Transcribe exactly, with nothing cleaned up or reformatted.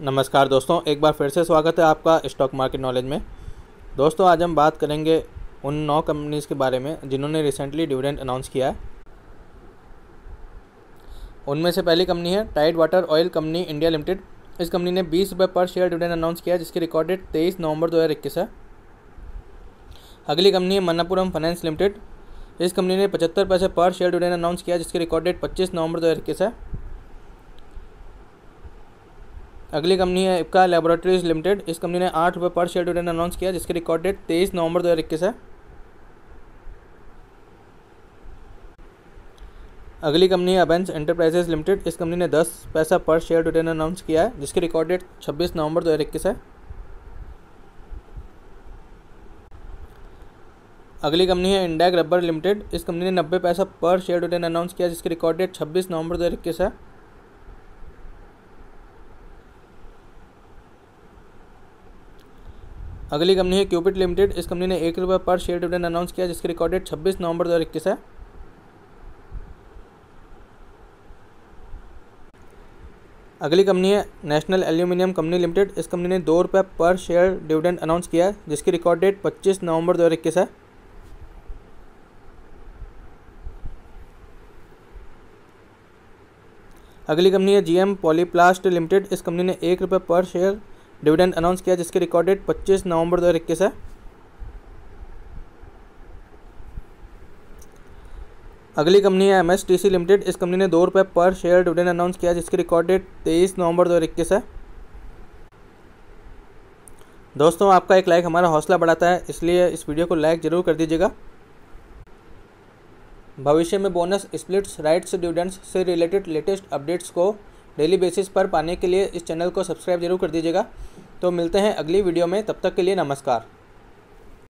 नमस्कार दोस्तों, एक बार फिर से स्वागत है आपका स्टॉक मार्केट नॉलेज में। दोस्तों आज हम बात करेंगे उन नौ कंपनीज़ के बारे में जिन्होंने रिसेंटली डिविडेंड अनाउंस किया है। उनमें से पहली कंपनी है Tide Water Oil company India limited. इस कंपनी ने बीस रुपये पर शेयर डिविडेंड अनाउंस किया जिसकी रिकॉर्ड डेट तेईस नवंबर दो हज़ार इक्कीस है। अगली कंपनी है मन्नापुरम फाइनेंस लिमिटेड। इस कंपनी ने पचहत्तर पैसे पर शेयर डिविडेंड अनाउंस किया जिसकी रिकॉर्ड डेट पच्चीस नवंबर दो हज़ार इक्कीस है। अगली कंपनी है इप्का लैबोरेटरीज लिमिटेड। इस कंपनी ने आठ रुपये पर शेयर डिविडेंड अनाउंस किया जिसकी रिकॉर्ड डेट तेईस नवंबर दो हज़ार इक्कीस है। अगली कंपनी है अबेंस एंटरप्राइजेज लिमिटेड। इस कंपनी ने दस पैसा पर शेयर डिविडेंड अनाउंस किया है जिसकी रिकॉर्ड डेट छब्बीस नवंबर दो हज़ार इक्कीस है। अगली कंपनी है इंडैक रबर लिमिटेड। इस कंपनी ने नब्बे पैसा पर शेयर डिविडेंड अनाउंस किया जिसकी रिकॉर्ड डेट छब्बीस नवंबर दो हज़ार इक्कीस है। अगली कंपनी है क्यूपिट लिमिटेड। इस कंपनी ने एक रुपये पर शेयर डिविडेंड अनाउंस किया जिसकी रिकॉर्ड डेट छब्बीस नवंबर दो हज़ार इक्कीस है। अगली कंपनी है नेशनल एल्यूमिनियम कंपनी लिमिटेड। इस कंपनी ने दो रुपये पर शेयर डिविडेंड अनाउंस किया है जिसकी रिकॉर्ड डेट पच्चीस नवंबर दो हज़ार इक्कीस है। अगली कंपनी है जीएम पॉलीप्लास्ट लिमिटेड। इस कंपनी ने एक रुपये पर शेयर डिविडेंड अनाउंस किया जिसकी रिकॉर्ड डेट पच्चीस नवंबर दो हज़ार इक्कीस है। अगली कंपनी है एमएसटीसी लिमिटेड। इस कंपनी ने दो रुपये पर शेयर डिविडेंड अनाउंस किया जिसकी रिकॉर्ड डेट तेईस नवंबर दो हज़ार इक्कीस है। दोस्तों आपका एक लाइक हमारा हौसला बढ़ाता है, इसलिए इस वीडियो को लाइक ज़रूर कर दीजिएगा। भविष्य में बोनस, स्प्लिट्स, राइट्स, डिविडेंड्स से रिलेटेड लेटेस्ट अपडेट्स को डेली बेसिस पर पाने के लिए इस चैनल को सब्सक्राइब जरूर कर दीजिएगा। तो मिलते हैं अगली वीडियो में, तब तक के लिए नमस्कार।